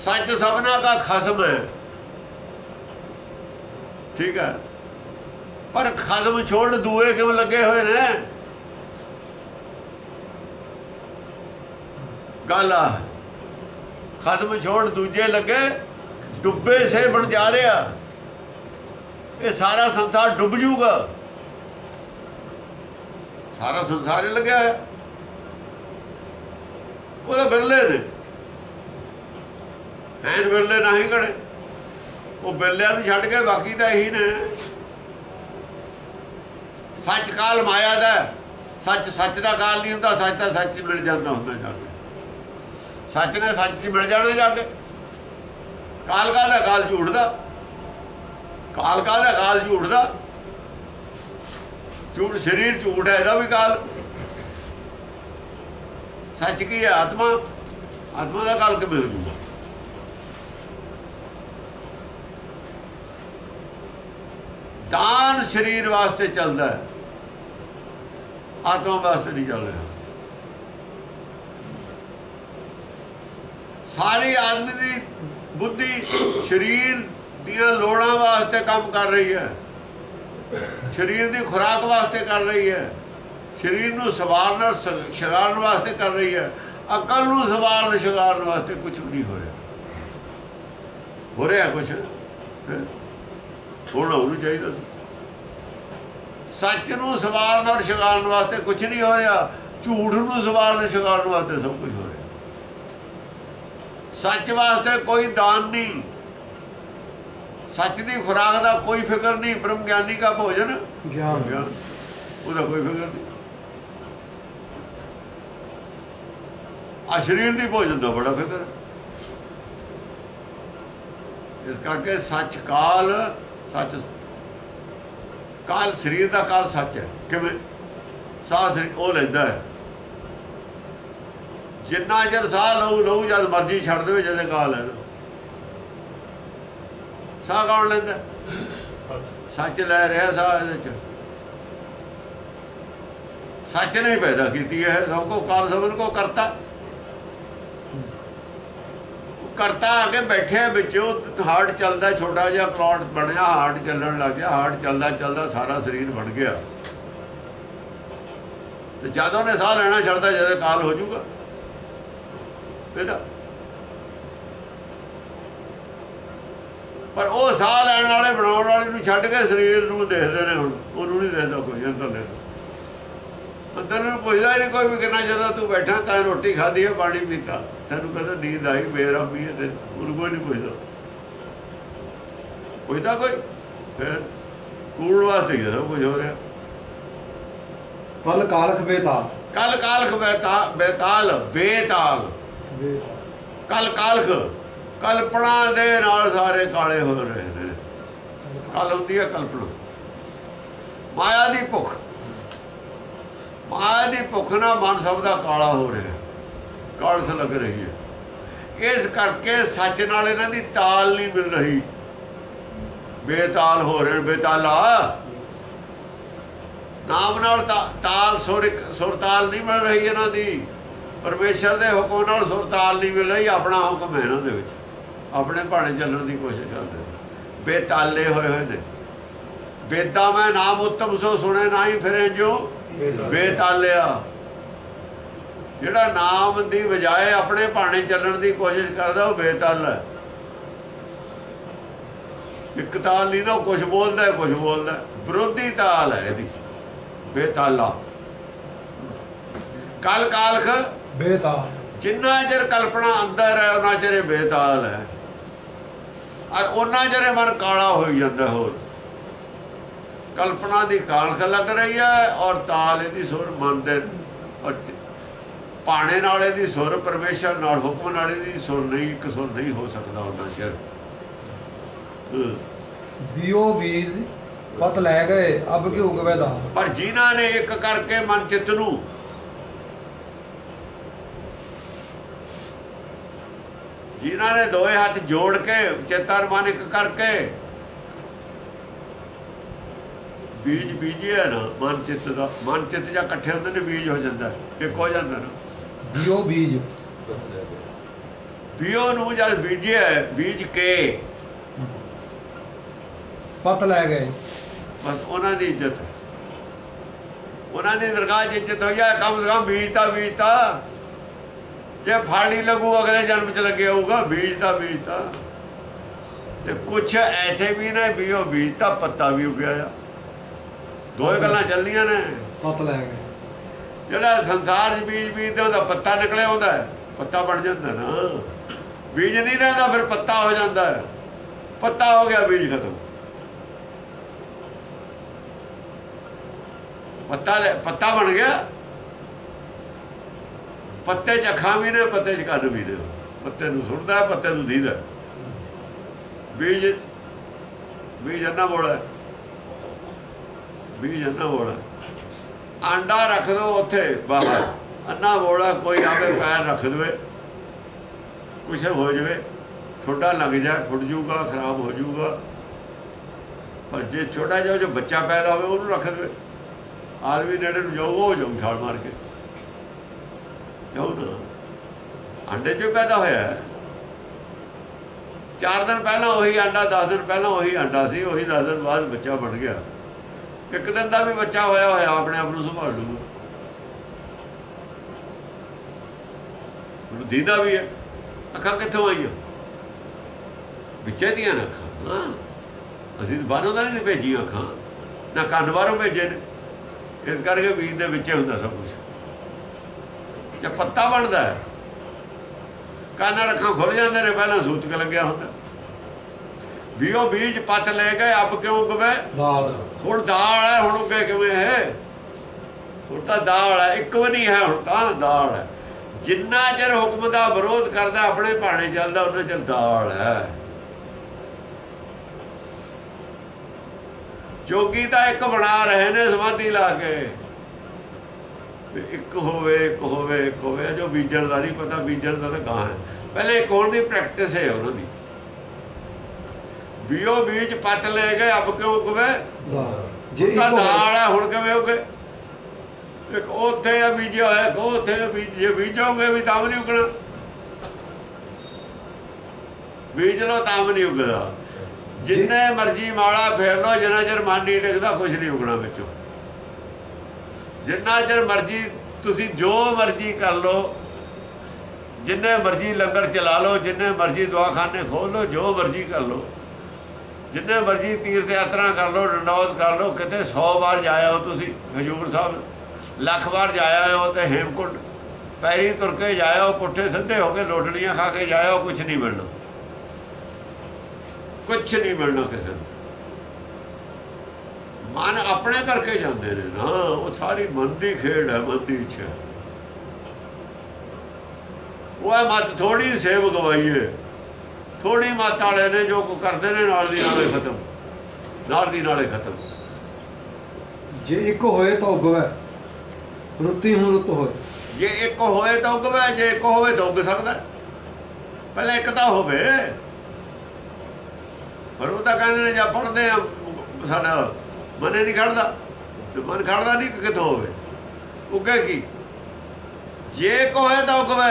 सच सबना का खसम है, ठीक है, पर खसम छोड़ दूए क्यों लगे हुए ने? गल आ खसम छोड़ दूजे लगे, डुब्बे से बन जा रहा, ये सारा संसार डुब जूगा, सारा संसार ही लग्या है। वो तो बिरले ने ਐਨ ਬਿਰਲੇ ਨਾ ਹੀ ਘੜੇ, ਉਹ ਬਿਰਲਿਆਂ ਨੂੰ ਛੱਡ ਕੇ ਬਾਕੀ ਤਾਂ ਇਹੀ ਨੇ। ਸੱਚ ਕਾਲ ਮਾਇਆ ਦਾ, ਸੱਚ ਸੱਚ ਦਾ ਕਾਲ ਨਹੀਂ ਹੁੰਦਾ, ਸੱਚ ਤਾਂ ਸੱਚ ਮਿਲ ਜਾਂਦਾ ਹੁੰਦਾ ਜਾ ਕੇ, ਸੱਚ ਨੇ ਸੱਚ 'ਚ ਮਿਲ ਜਾਣਾ ਜਾ ਕੇ। ਕਾਲ ਕਾਹਦਾ? ਕਾਲ ਝੂਠ ਦਾ। ਕਾਲ ਕਾਹਦਾ? ਕਾਲ ਝੂਠ ਦਾ। ਝੂਠ ਸਰੀਰ ਝੂਠ ਹੈ, ਇਹਦਾ ਵੀ ਕਾਲ। ਸੱਚ ਕੀ ਹੈ? ਆਤਮਾ। ਆਤਮਾ ਦਾ ਕਾਲ ਕਿਵੇਂ ਹੋ ਜੂਗਾ? दान शरीर वास्ते चलता है, आत्मा वास्ते नहीं चल रहा। सारी आदमी की बुद्धि शरीर दियां लोड़ां वास्ते काम कर रही है, शरीर की खुराक वास्ते कर रही है, शरीर नूं संवारन शंगारन वास्ते कर रही है। अकल नूं संवारन शंगारन वास्ते कुछ भी नहीं हो रहा कुछ होना होना चाहिए। सच नूं संवारन और शंगारन वास्ते कुछ नहीं हो रहा, झूठ नूं संवारन शंगारन वास्ते सब कुछ हो रहा। सच वास्ते कोई दान नहीं, सच की खुराक का कोई फिक्र नहीं, ब्रह्म ज्ञानी का भोजन ज्ञान, उसका कोई फिक्र नहीं। आ शरीर की भोजन का बड़ा फिक्र है। इस करके सच काल, सच काल शरीर का काल सच है। किवें? साह शरीर वो लेंदा है, जिन्ना चर साह लऊ लऊ जद मर्जी छड़ दे जद काल है। साह कौन लेंदा? सच लै रहा साह। ये सच ने पैदा की है सबको, काल सबन को करता करता आके बैठे बिचों हार्ट चलता, छोटा जिहा क्लॉट बनया, हार्ट चलन लग गया, हार्ट चलता चलता सारा शरीर बन गया। तो जद उन्हें साह लेना छड़ता जद काल हो जूगा ਇਹਦਾ। पर वो साह लैन वाले बनाने वाले ਨੂੰ ਛੱਡ ਕੇ शरीर ਨੂੰ देखते हैं। ਹੁਣ ਉਹਨੂੰ नहीं देखता कोई अंदर ले, अंदर ਨੂੰ ਪੁੱਛਦਾ ही नहीं कोई भी कितना ज़्यादा तू बैठा, तैं रोटी खाधी है, पानी पीता, तेन कहता नींद आई, बेरामी है, तेन कोई नहीं पुछदा। पुछदा कोई? फिर कूड़ वास्ते ही सब कुछ हो रहा। कल कालख बेताल, कल कालख बेताल बेताल, कल कालख कल्पना दे नाल सारे काले हो रहे हैं। कल होती है कल्पना, माया की भुख, माया की भुख ना मन सब का काला हो रहा है, कालस लग रही है। इस करके सच नाल इन्हां दी ताल नहीं मिल रही, बेताल हो रहे। बेताला नाम नाल ताल सुर ताल नहीं मिल रही इन्हां दी, परमेश्वर के हुक्म नाल सुर ताल नहीं मिल रही। अपना हुक्म है इन्हां दे विच, अपने भाणे चलण की कोशिश करते, बेताले होए हुए ने। बेदा मैं नाम उत्तम सो सुने ना ही फिरे जो बेतालिया, जिहड़ा नाम की बजाय अपने भाणे चलण की कोशिश करता वो बेताल है। एक ताल नहीं ना, कुछ बोलता है कुछ बोलता है, विरोधी ताल है यदि बेताला। कल कालख बेताल, जिन्ना चर कल्पना अंदर है उन्ना चर बेताल है, और उन्ना चर मन काला हो जाता। होर कल्पना की कालख लग रही है, और ताल यदि सुर मन दे, और भाणे नाल यदि सुर परमेश्वर नाल हुक्म नाल यदि सुर नहीं, एक सुर नहीं हो सकता उन्ना चर। बीओ बीज पत लै गए अब कि उगवे दाल। पर जिन्हां ने एक करके मन चित्त नूं जिन्हां ने दोए हाथ जोड़ के चित्त और मन एक करके बीज बीजे है ना, मन चित्त का, मन चित्त जा इकट्ठे होंदे ने बीज हो जाता है, एक हो जाता ना। बीओ बीज ਬਿਓ ਨੂੰ ਜਦ ਬੀਜਿਆ ਬੀਜ ਕੇ ਪਤ ਲੈ ਗਏ। ਬਸ ਉਹਨਾਂ ਦੀ ਇੱਜ਼ਤ, ਉਹਨਾਂ ਦੀ ਦਰਗਾਹ 'ਚ ਇੱਜ਼ਤ ਹੋ ਜਾਏ। ਕਮ ਸੇ ਕਮ ਬੀਜਤਾ ਜੇ ਫਲ ਨਹੀਂ ਲੱਗੂ ਅਗਲੇ ਜਨਮ 'ਚ ਲੱਗਿਆ ਹੋਊਗਾ। ਬੀਜਤਾ ਤੇ ਕੁਛ ਐਸੇ ਵੀ ਨੇ ਬਿਓ ਬੀਜਤਾ ਪੱਤਾ ਵੀ ਉੱਗਿਆ ਆ। ਦੋਏ ਗੱਲਾਂ ਚੱਲਦੀਆਂ ਨੇ। ਪਤ ਲੈ ਗਏ। ਜਿਹੜਾ ਸੰਸਾਰ 'ਚ ਬੀਜਦੇ ਉਹਦਾ ਪੱਤਾ ਨਿਕਲਿਆ ਹੁੰਦਾ, ਪੱਤਾ ਬਣ ਜਾਂਦਾ ਨਾ। ਬੀਜ ਨਹੀਂ ਰਹਿੰਦਾ ਫਿਰ ਪੱਤਾ ਹੋ ਜਾਂਦਾ। ਪੱਤਾ ਹੋ ਗਿਆ ਬੀਜ ਖਤਮ। ਪੱਤਾ ਬਣ ਗਿਆ। ਪੱਤੇ 'ਚ ਅੱਖਾਂ ਵੀ ਨੇ, ਪੱਤੇ 'ਚ ਕੰਨ ਵੀ ਨੇ। ਪੱਤੇ ਨੂੰ ਸੁਣਦਾ, ਪੱਤੇ ਨੂੰ ਦੀਦਾ। ਬੀਜ ਅੰਨਾ ਬੋਲਾ, ਬੀਜ ਅੰਨਾ ਬੋਲਾ। ਆਂਡਾ ਰੱਖ ਦੋ ਉੱਥੇ ਬਾਹਰ, ਅੰਨਾ ਬੋਲਾ ਕੋਈ ਆਵੇ ਪੈਰ ਰੱਖ ਦੇਵੇ, ਕੁਛ ਹੋ ਜਾਵੇ, ਠੋਡਾ ਲੱਗ ਜਾਏ, ਫੁੱਟ ਜੂਗਾ, ਖਰਾਬ ਹੋ ਜੂਗਾ। ਪਰ ਜੇ ਛੋਟਾ ਜਿਹਾ ਜੋ ਬੱਚਾ ਪੈਦਾ ਹੋਵੇ ਉਹਨੂੰ ਰੱਖ ਦੇਵੇ, ਆਦਮੀ ਨੇੜੇ ਨੂੰ ਜਾਊਗਾ, ਹੋ ਜਾਊ ਛਾਲ ਮਾਰ ਕੇ ਜਾਊ ਨਾ। ਆਂਡੇ 'ਚੋਂ ਪੈਦਾ ਹੋਇਆ। 4 ਦਿਨ ਪਹਿਲਾਂ ਉਹੀ ਆਂਡਾ, 10 ਦਿਨ ਪਹਿਲਾਂ ਉਹੀ ਆਂਡਾ ਸੀ, ਉਹੀ 10 ਦਿਨ ਬਾਅਦ ਬੱਚਾ ਬਣ ਗਿਆ। ਇੱਕ ਦਿਨ ਦਾ ਵੀ ਬੱਚਾ ਹੋਇਆ ਆਪਣੇ ਆਪ ਨੂੰ ਸੰਭਾਲ ਲੂਗਾ। ਉਹਨੂੰ ਦੀਦਾ ਵੀ ਹੈ। ਅੱਖਾਂ ਕਿੱਥੋਂ ਆਈਆਂ? ਵਿੱਚੇ ਦੀਆਂ ਨੇ ਅੱਖਾਂ। ਅਸੀਂ ਬਾਹਰੋਂ ਤਾਂ ਨਹੀਂ ਭੇਜੀਆਂ ਅੱਖਾਂ, ਨਾ ਕੰਨ ਬਾਹਰੋਂ ਭੇਜੇ ਨੇ। ਇਸ ਕਰਕੇ ਬੀਜ ਦੇ ਵਿੱਚ ਹੁੰਦਾ ਸਭ ਕੁਛ। ਜੇ ਪੱਤਾ ਬਣਦਾ ਕੰਨ ਅੱਖਾਂ ਖੁੱਲ ਜਾਂਦੇ ਨੇ, ਪਹਿਲਾਂ ਸੂਤਕ ਲੱਗਿਆ ਹੁੰਦਾ। ਬਿਓ ਬੀਜ ਪੱਤ ਲੈ ਗਏ, ਅਬ ਕਿਉਂ ਉੱਗਵੇ ਦਾਲ। ਹੁਣ ਦਾਲ ਹੈ, ਹੁਣ ਉੱਗੇ ਕਿਵੇਂ ਹੈ? ਹੁਣ ਤਾਂ ਦਾਲ ਹੈ, ਇੱਕ ਵੀ ਨਹੀਂ ਹੈ, ਹੁਣ ਤਾਂ ਦਾਲ ਹੈ। ਜਿੰਨਾ ਚਿਰ ਹੁਕਮ ਦਾ ਵਿਰੋਧ ਕਰਦਾ, ਆਪਣੇ ਭਾਣੇ ਚੱਲਦਾ, ਉਹਨਾਂ ਚਿਰ ਦਾਲ ਹੈ। ਜੋਗੀ ਤਾਂ ਇੱਕ ਬਣਾ ਰਹੇ ਨੇ ਸਮਾਧੀ ਲਾ ਕੇ। ਇੱਕ ਹੋਵੇ ਜੋ ਬੀਜਣ ਦਾ ਨਹੀਂ ਪਤਾ, ਬੀਜਣ ਦਾ ਤਾਂ ਗਾਂ ਹੈ। ਪਹਿਲੇ ਇੱਕ ਹੋਣ ਦੀ ਪ੍ਰੈਕਟਿਸ ਹੈ ਉਹਨਾਂ ਦੀ। ਬਿਓ ਬੀਜ ਪੱਤ ਲੈ ਗਏ, ਅਬ ਕਿਉਂ ਉੱਗਵੇ ਦਾਲ ਹੈ, ਹੁਣ ਕਿਵੇਂ ਉੱਗੇ? ਇੱਕ ਉੱਥੇ ਆ ਬੀਜਿਆ ਹੋਇਆ, ਉੱਥੇ ਜੇ ਬੀਜੋਗੇ ਵੀ ਤਾਂ ਵੀ ਨਹੀਂ ਉੱਗਣਾ। ਬੀਜ ਲਓ ਤਾਂ ਵੀ ਨਹੀਂ ਉੱਗਦਾ। ਜਿੰਨੇ ਮਰਜੀ ਮਾਲਾ ਫੇਰ ਲਓ, ਜਿੰਨਾ ਚਿਰ ਮਨ ਨਹੀਂ ਟਿਕਦਾ ਕੁਛ ਨਹੀਂ ਉੱਗਣਾ ਵਿੱਚੋਂ। ਜਿੰਨਾ ਚਿਰ ਮਰਜੀ ਤੁਸੀਂ ਜੋ ਮਰਜੀ ਕਰ ਲਓ, ਜਿੰਨੇ ਮਰਜੀ ਲੰਗਰ ਚਲਾ ਲਓ, ਜਿੰਨੇ ਮਰਜੀ ਦਵਾਖਾਨੇ ਖੋਲ ਲਓ, ਜੋ ਮਰਜੀ ਕਰ ਲਓ, ਜਿੰਨੇ ਮਰਜੀ ਤੀਰਥ ਯਾਤਰਾ ਕਰ ਲਓ, ਡੰਡੌਤ ਕਰ ਲਓ, ਕਿਤੇ 100 ਵਾਰ ਜਾਇਆ ਹੋ ਤੁਸੀਂ ਹਜ਼ੂਰ ਸਾਹਿਬ, ਲੱਖ ਵਾਰ ਜਾਇਆ ਹੋ, ਤੇ ਹੇਮਕੁੰਡ ਪੈਰੀ ਤੁਰ ਕੇ ਜਾਇਆ ਹੋ, ਪੁੱਠੇ ਸਿੱਧੇ ਹੋ ਕੇ ਲੋਟੜੀਆਂ ਖਾ ਕੇ ਜਾਇਆ ਹੋ, ਕੁਛ ਨਹੀਂ ਮਿਲਣਾ। ਕੁਛ ਨਹੀਂ ਮਿਲਣਾ ਕਿਸੇ ਨੂੰ। ਮਨ ਆਪਣੇ ਕਰਕੇ ਜਾਂਦੇ ਨੇ ਨਾ। ਉਹ ਸਾਰੀ ਮਨ ਦੀ ਖੇਡ ਹੈ, ਮਨ ਦੀ ਇੱਛਾ। ਉਹ ਮੱਤ ਥੋੜੀ ਸੇਵ ਗਵਾਈਏ, ਥੋੜੀ ਮੱਤ ਵਾਲੇ ਨੇ ਜੋ ਕੋ ਕਰਦੇ ਨੇ, ਨਾਲ ਦੀ ਨਾਲੇ ਖਤਮ, ਨਾਲ ਦੀ ਨਾਲੇ ਖਤਮ। ਜੇ ਇੱਕ ਹੋਏ ਤਾਂ ਉੱਗਵੇ, ਰੁੱਤੀ ਹੁਣ ਰੁੱਤ ਹੋਏ। ਜੇ ਇੱਕ ਹੋਏ ਤਾਂ ਉੱਗਵੇ, ਜੇ ਇੱਕ ਹੋਵੇ ਤਾਂ ਉੱਗ ਸਕਦਾ। ਪਹਿਲਾਂ ਇੱਕ ਤਾਂ ਹੋਵੇ। ਪਰ ਉਹ ਤਾਂ ਕਹਿੰਦੇ ਨੇ ਜਾਂ ਪੜ੍ਹਦੇ ਆ ਸਾਡਾ ਮਨ ਨਹੀਂ ਖੜਦਾ, ਤੇ ਮਨ ਖੜਦਾ ਨਹੀਂ ਕਿੱਥੋਂ ਹੋਵੇ? ਉੱਗੇ ਕੀ? ਜੇ ਇੱਕ ਹੋਏ ਤਾਂ ਉੱਗਵੇ,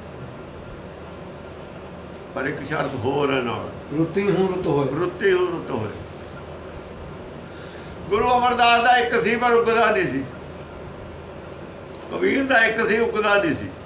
ਪਰ ਇੱਕ ਸ਼ਰਤ ਹੋਰ ਹੈ ਨਾਲ, ਰੁੱਤੀ ਹੁਣ ਰੁੱਤ ਹੋਏ। ਰੁੱਤੀ ਹੁਣ ਰੁੱਤ ਹੋਏ। ਗੁਰੂ ਅਮਰਦਾਸ ਦਾ ਇੱਕ ਸੀ ਪਰ ਉੱਗਦਾ ਨਹੀਂ ਸੀ। ਕਬੀਰ ਦਾ ਇੱਕ ਸੀ, ਉੱਗਦਾ ਨਹੀਂ ਸੀ।